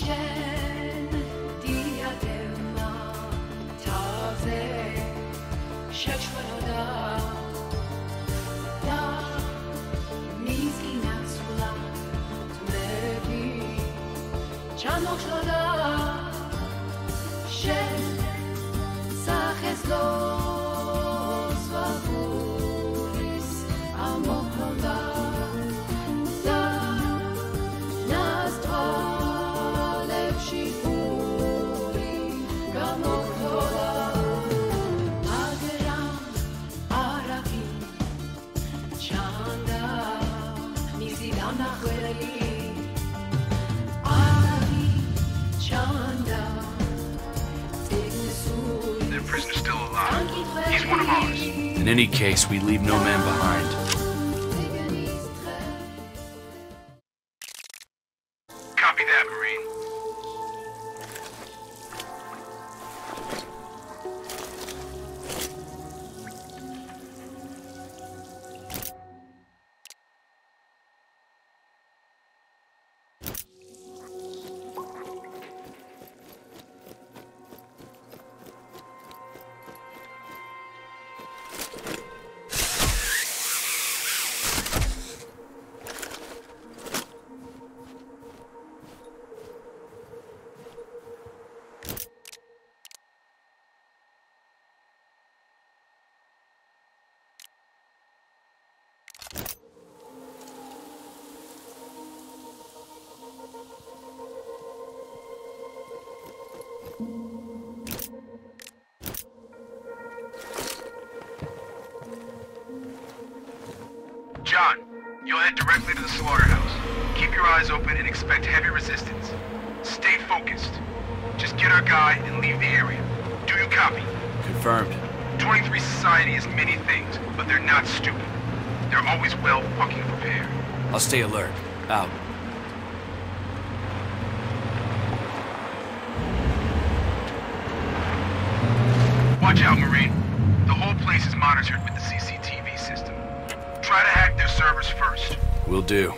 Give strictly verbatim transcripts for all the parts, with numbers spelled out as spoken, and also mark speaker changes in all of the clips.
Speaker 1: In any case, we leave no man behind.
Speaker 2: Copy that, Marine. John, you'll head directly to the slaughterhouse. Keep your eyes open and expect heavy resistance. Stay focused. Just get our guy and leave the area. Do you copy?
Speaker 1: Confirmed.
Speaker 2: twenty-three Society is many things, but they're not stupid. They're always well fucking prepared.
Speaker 1: I'll stay alert. Out.
Speaker 2: Watch out, Marine. The whole place is monitored with the C C T V system. Try to hack their servers first.
Speaker 1: Will do.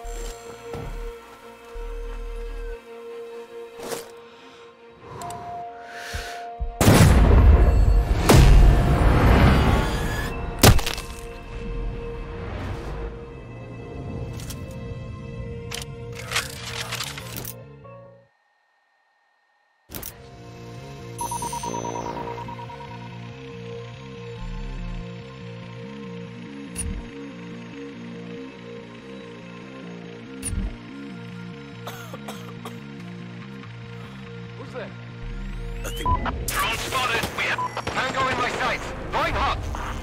Speaker 2: Drone spotted. We have Tango in my sights. Going hot.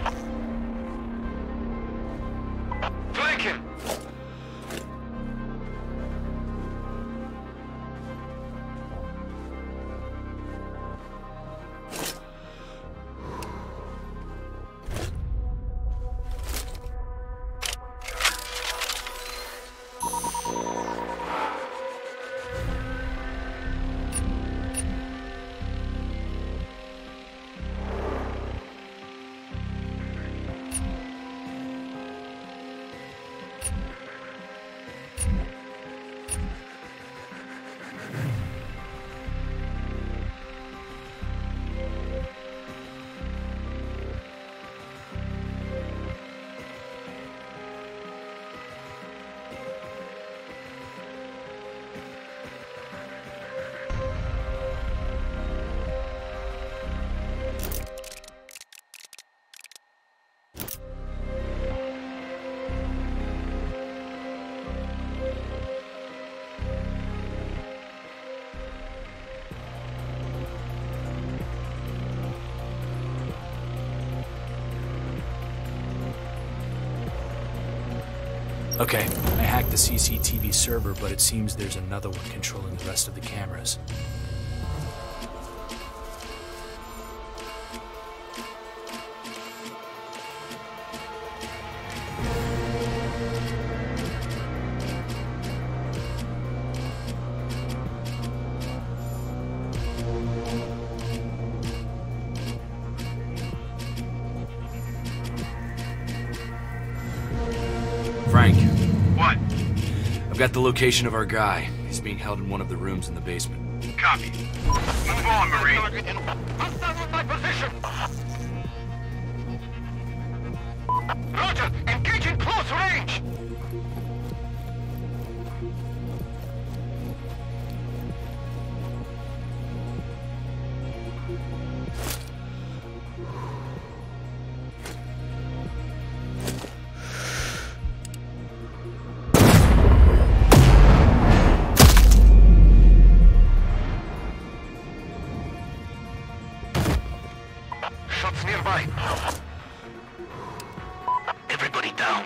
Speaker 2: Flank him.
Speaker 1: Okay, I hacked the C C T V server, but it seems there's another one controlling the rest of the cameras. Frank.
Speaker 2: What?
Speaker 1: I've got the location of our guy. He's He's being held in one of the rooms in the basement.
Speaker 2: Copy. Move on, Marine.
Speaker 3: I'm done with my position! Roger! Engage in close range! Shots nearby. Everybody down.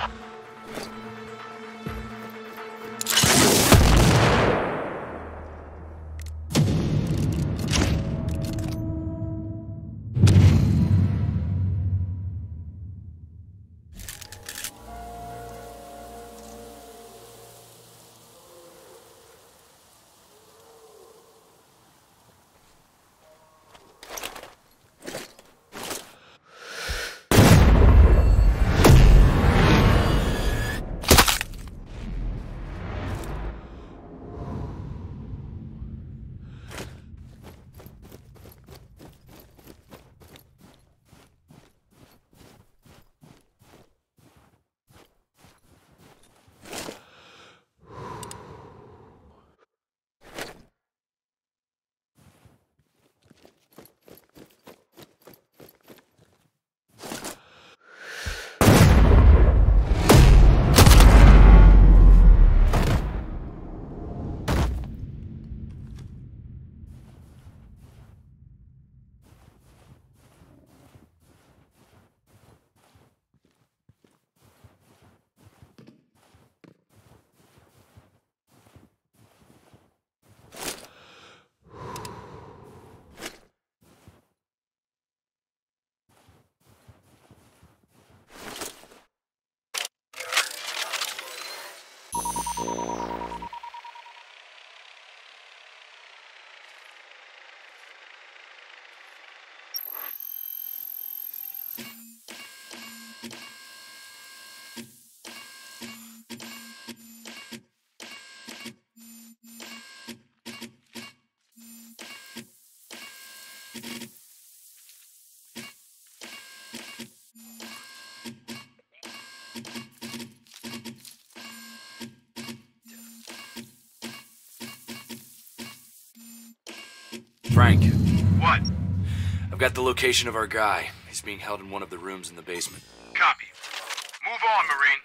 Speaker 1: Frank,
Speaker 2: What?
Speaker 1: I've got the location of our guy. He's being held in one of the rooms in the basement.
Speaker 2: Copy. Move on, Marine.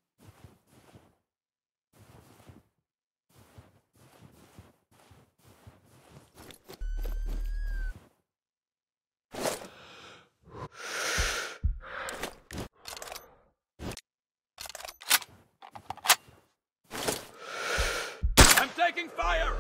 Speaker 3: I'm taking fire!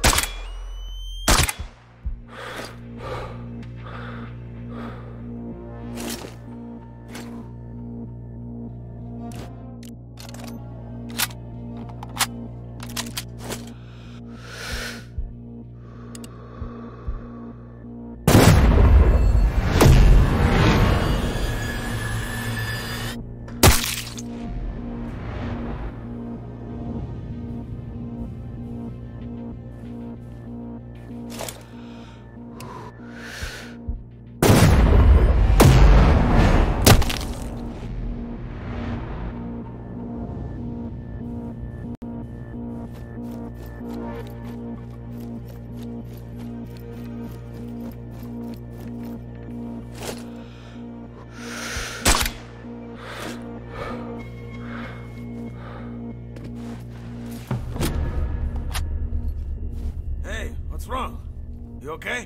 Speaker 4: What's wrong? You okay?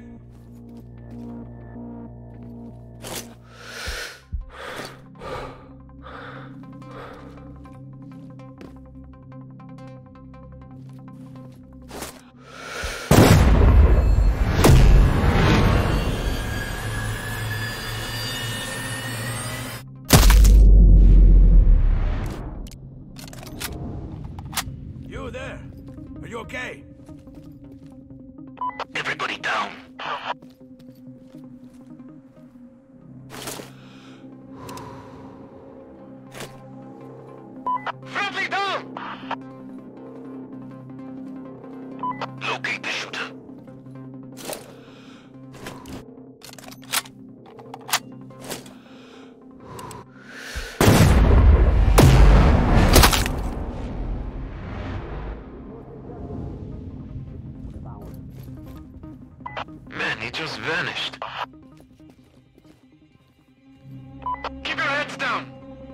Speaker 4: You there? Are you okay?
Speaker 3: Everybody down. Friendly down! locate the shooter. Man, he just vanished. Keep your heads down!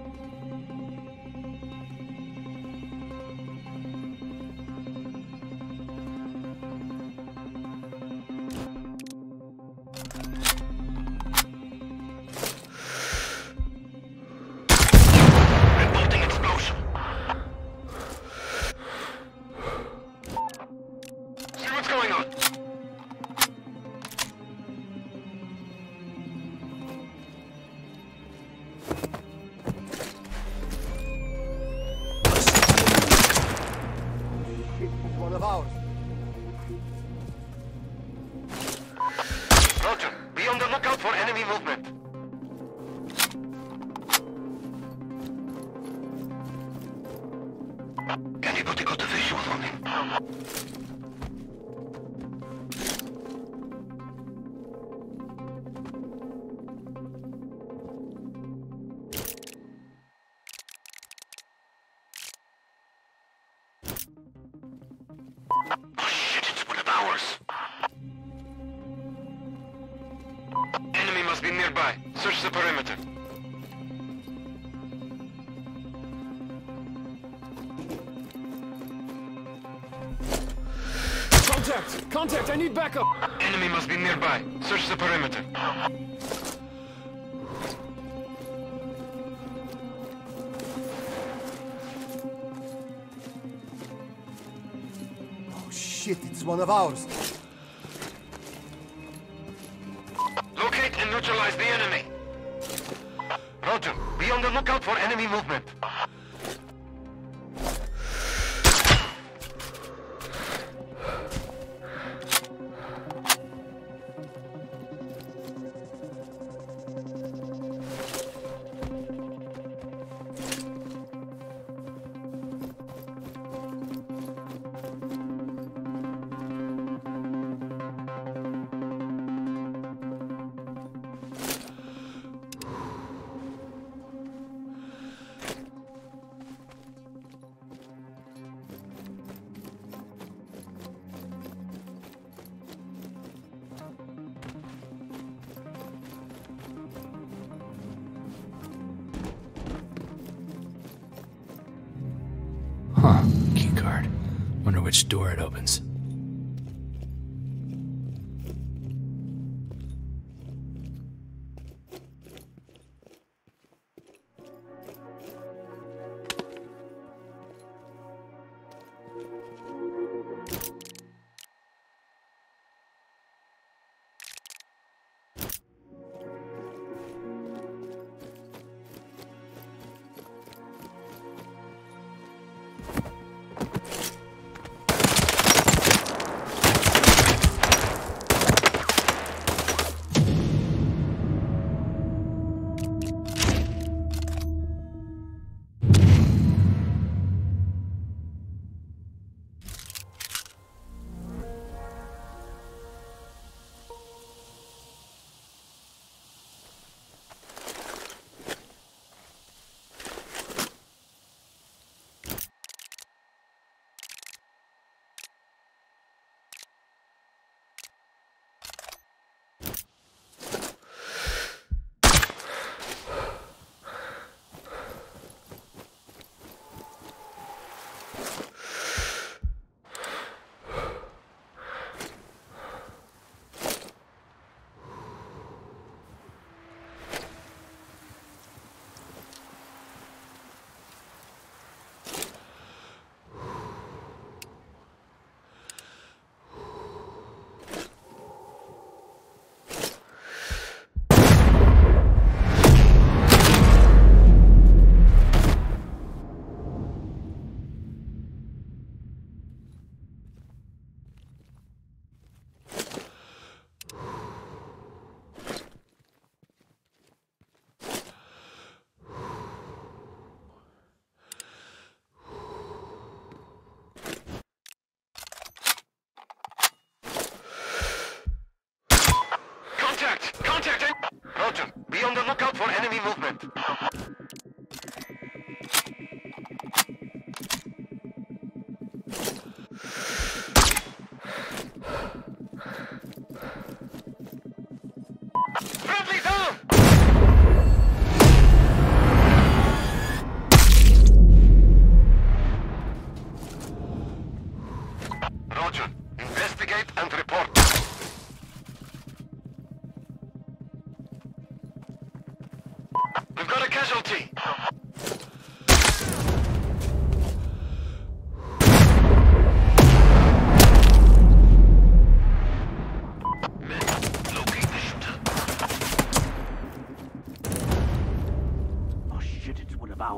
Speaker 3: Reporting explosion. See what's going on.
Speaker 5: One of ours.
Speaker 3: Roger, be on the lookout for enemy movement. Anybody got a visual on him? Oh shit, it's one of ours. Enemy must be nearby. Search the perimeter.
Speaker 1: Contact! Contact! I need backup!
Speaker 3: Enemy must be nearby. Search the perimeter.
Speaker 5: Oh shit, it's one of ours.
Speaker 3: Locate and neutralize the enemy. Roger, be on the lookout for enemy movement.
Speaker 1: Huh. Keycard. Wonder which door it opens.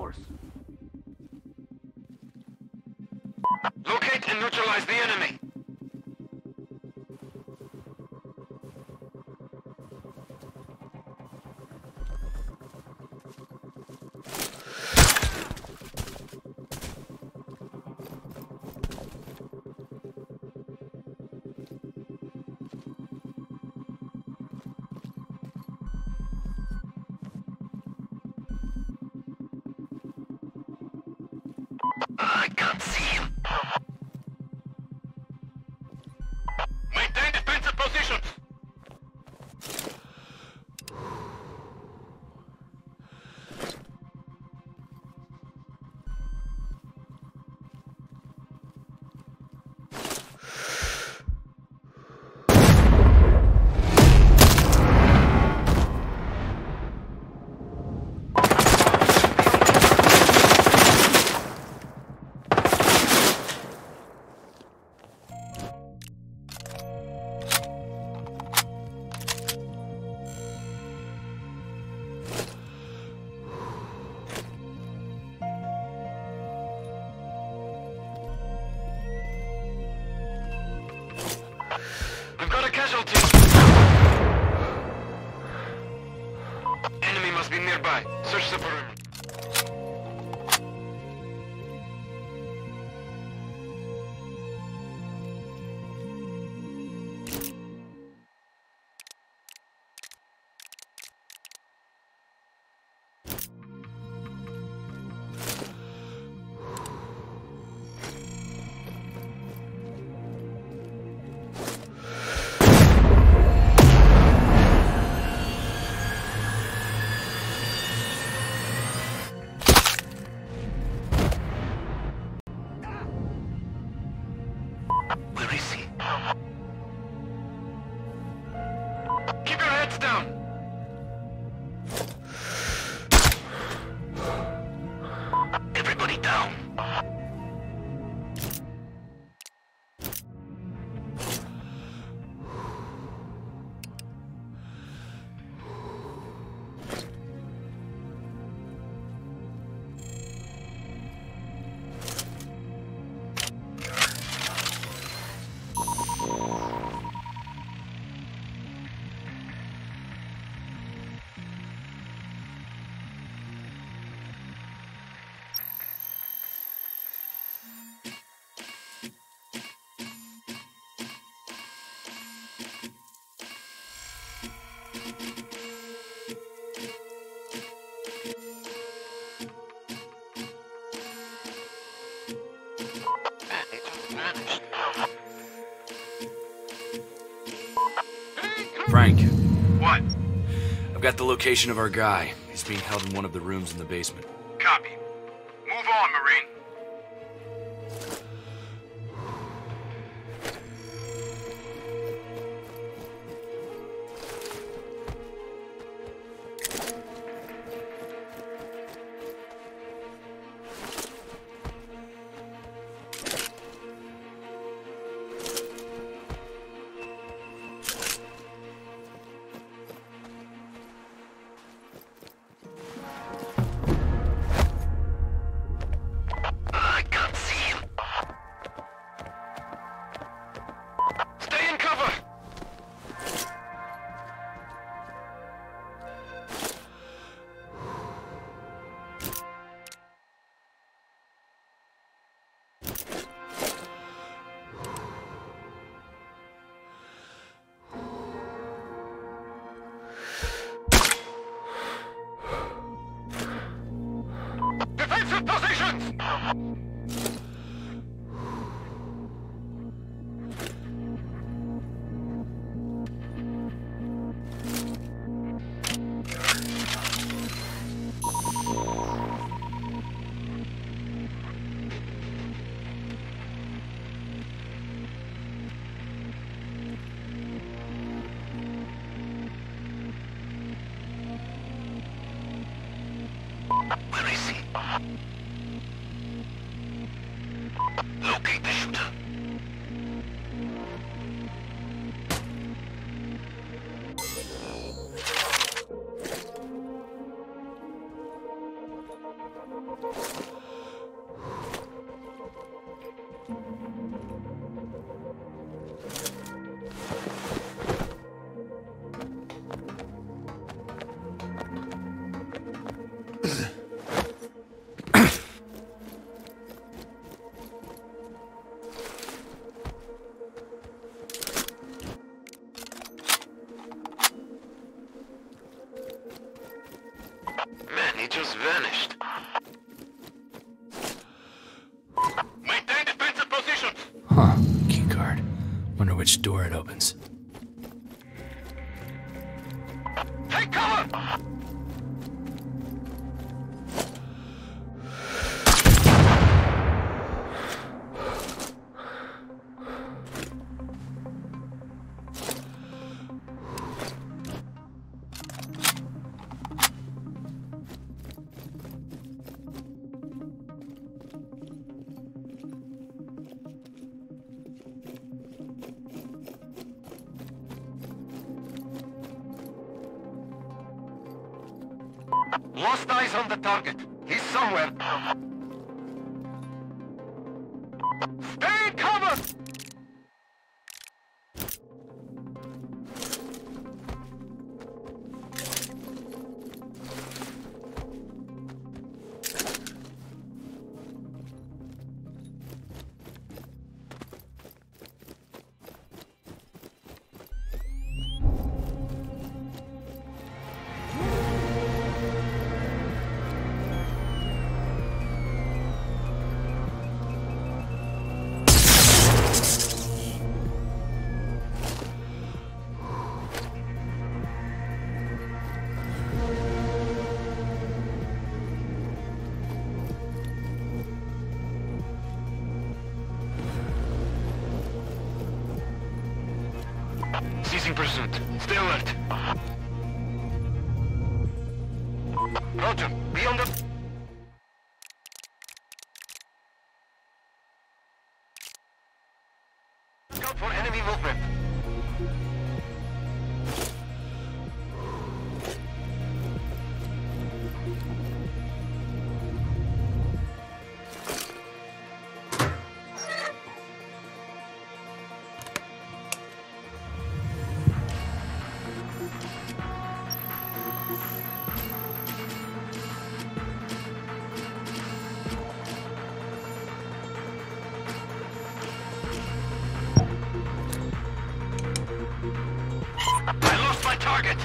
Speaker 5: ours.
Speaker 3: Locate and neutralize the enemy. I can't see him. Maintain defensive positions. We've got a casualty. Enemy must be nearby. Search the perimeter. Where is he? Keep your heads down! Everybody down!
Speaker 1: Frank,
Speaker 2: What?
Speaker 1: I've got the location of our guy. He's being held in one of the rooms in the basement.
Speaker 2: Copy. Move on, Marine.
Speaker 3: I can't see him. Stay in cover! Defensive positions! Where is he? Locate the shooter. Man, he just vanished. Maintain defensive positions!
Speaker 1: Huh. Keycard. Wonder which door it opens.
Speaker 3: Take cover! Lost eyes on the target. He's somewhere. Stay in cover! Seizing pursuit. Stay alert. Roger. Be on the... Scout for enemy movement. I lost my target!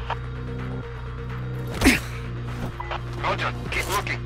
Speaker 3: Roger, keep looking.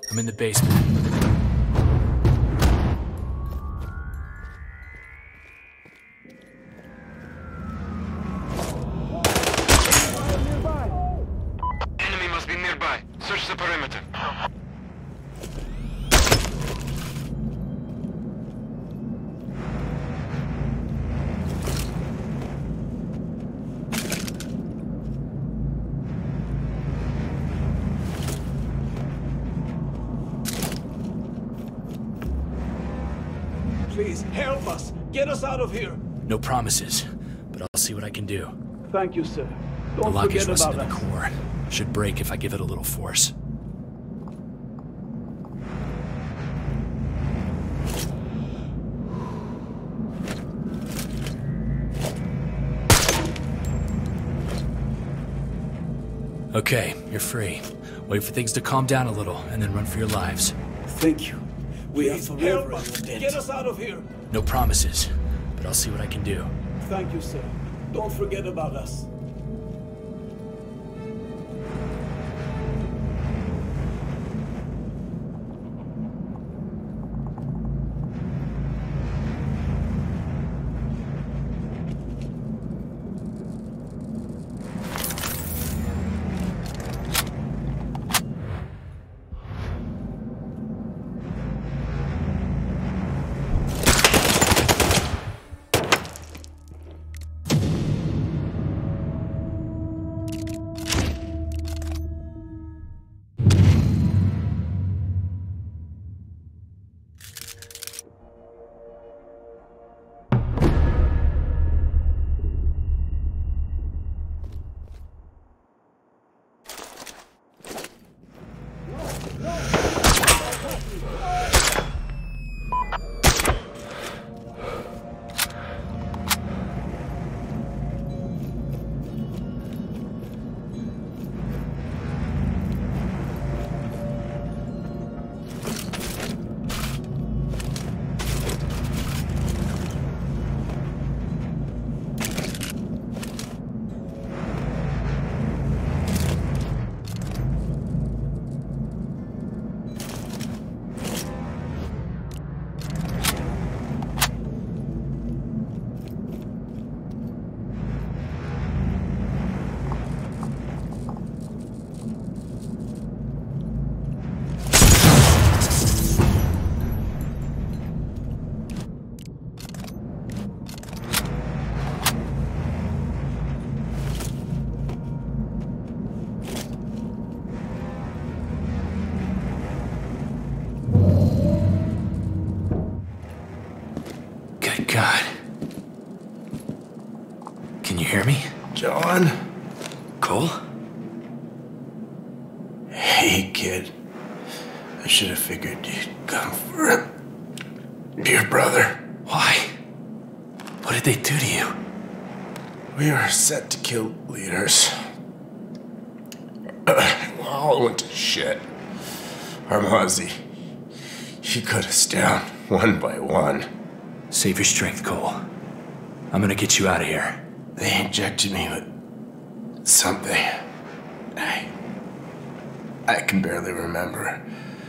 Speaker 1: I'm in the basement.
Speaker 3: Enemy must be nearby. Search the perimeter.
Speaker 4: Please, help us! Get us out of here!
Speaker 1: No promises, but I'll see what I can do.
Speaker 4: Thank you, sir.
Speaker 1: The
Speaker 4: Don't
Speaker 1: lock is
Speaker 4: forget
Speaker 1: rusted
Speaker 4: about
Speaker 1: to the
Speaker 4: us.
Speaker 1: core. Should break if I give it a little force. Okay, you're free. Wait for things to calm down a little, and then run for your lives.
Speaker 4: Thank you. We are forever in your debt. Get us out of here!
Speaker 1: No promises, but I'll see what I can do.
Speaker 4: Thank you, sir. Don't forget about us.
Speaker 1: God. Can you hear me?
Speaker 6: John?
Speaker 1: Cole?
Speaker 6: Hey, kid. I should have figured you'd come for him. Dear brother.
Speaker 1: Why? What did they do to you?
Speaker 6: We were set to kill leaders. All went to shit. Armazi, he cut us down one by one.
Speaker 1: Save your strength, Cole. I'm gonna get you out of here.
Speaker 6: They injected me with something. I... I can barely remember.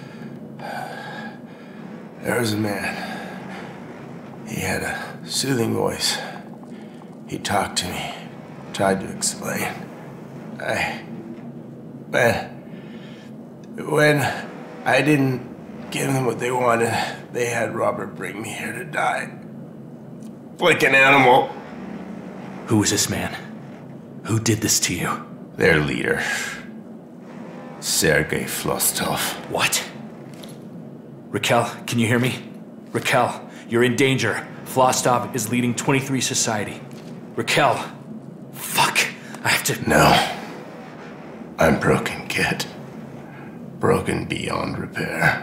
Speaker 6: There was a man. He had a soothing voice. He talked to me, tried to explain. I... When... When I didn't give them what they wanted, they had Robert bring me here to die. Like an animal.
Speaker 1: Who was this man? Who did this to you?
Speaker 6: Their leader. Sergei Flostov.
Speaker 1: What? Raquel, can you hear me? Raquel, you're in danger. Flostov is leading twenty-three Society. Raquel. Fuck. I have to...
Speaker 6: No. I'm broken, kid. Broken beyond repair.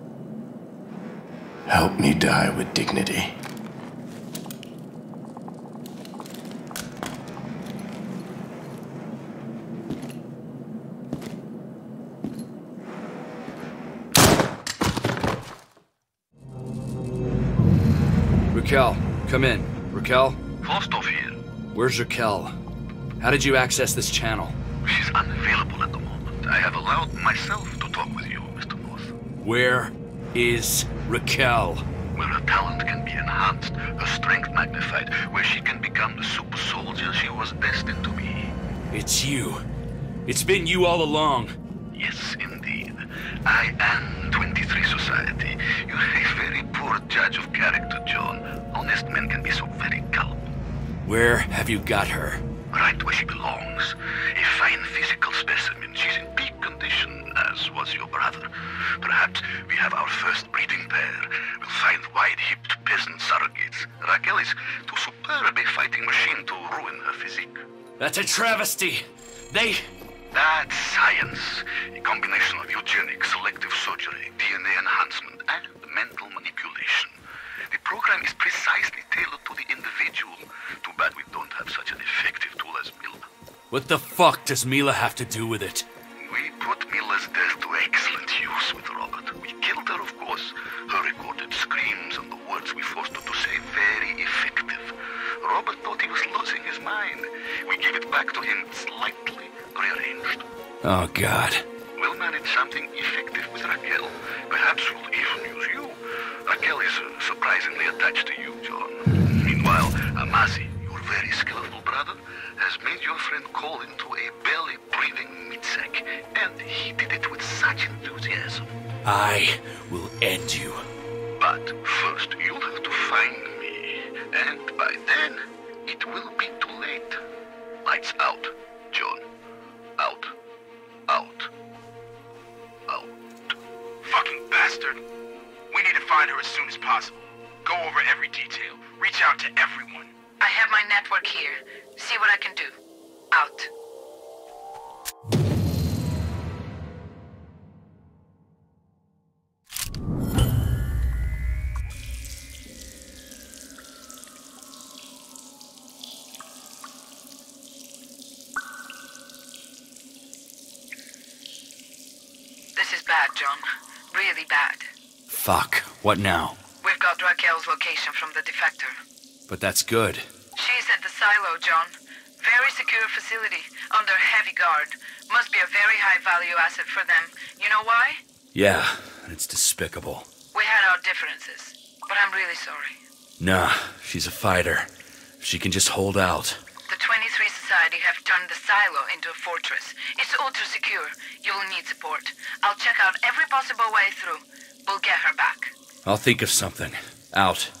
Speaker 6: Help me die with dignity.
Speaker 1: Raquel, come in. Raquel?
Speaker 7: Flostov here.
Speaker 1: Where's Raquel? How did you access this channel?
Speaker 7: She's unavailable at the moment. I have allowed myself to talk with you, Mister North.
Speaker 1: Where is Raquel?
Speaker 3: Where her talent can be enhanced, her strength magnified, where she can become the super soldier she was destined to be.
Speaker 1: It's you. It's been you all along.
Speaker 3: Yes, indeed. I am twenty-three Society. You're a very poor judge of character, John. Honest men can be so very gullible.
Speaker 1: Where have you got her?
Speaker 3: Right where she belongs. A fine physical specimen. She's in peak condition, as was your brother. Perhaps we have our first breeding pair. We'll find wide-hipped peasant surrogates. Raquel is too superb a fighting machine to ruin her physique.
Speaker 1: That's a travesty. They...
Speaker 3: That's science. A combination of eugenics, selective surgery, D N A enhancement, and mental manipulation. The program is precisely tailored to the individual. Too bad we don't have such an effective tool as Mila.
Speaker 1: What the fuck does Mila have to do with it?
Speaker 3: We put Mila's death to excellent use with Robert. We killed her, of course. Her recorded screams and the words we forced her to say very effective. Robert thought he was losing his mind. We gave it back to him slightly rearranged.
Speaker 1: Oh, God.
Speaker 3: We'll manage something effective with Raquel. Perhaps we'll even use you. Raquel is uh, surprisingly attached to you, John. Meanwhile, Amasi, your very skillful brother, has made your friend call into a belly-breathing meat sack, and he did it with such enthusiasm.
Speaker 1: I will end you.
Speaker 3: But first, you'll have to find me, and by then, it will be too late. Lights out, John. Out. Out. Out.
Speaker 2: Fucking bastard. We need to find her as soon as possible. Go over every detail. Reach out to everyone.
Speaker 7: I have my network here. See what I can do. Out. This is bad, John. Really bad.
Speaker 1: Fuck. What now?
Speaker 7: We've got Raquel's location from the defector.
Speaker 1: But that's good.
Speaker 7: She's at the silo, John. Very secure facility, under heavy guard. Must be a very high-value asset for them. You know why?
Speaker 1: Yeah, it's despicable.
Speaker 7: We had our differences, but I'm really sorry.
Speaker 1: Nah, she's a fighter. She can just hold out.
Speaker 7: The twenty-three Society have turned the silo into a fortress. It's ultra-secure. You'll need support. I'll check out every possible way through. We'll get her back.
Speaker 1: I'll think of something. Out.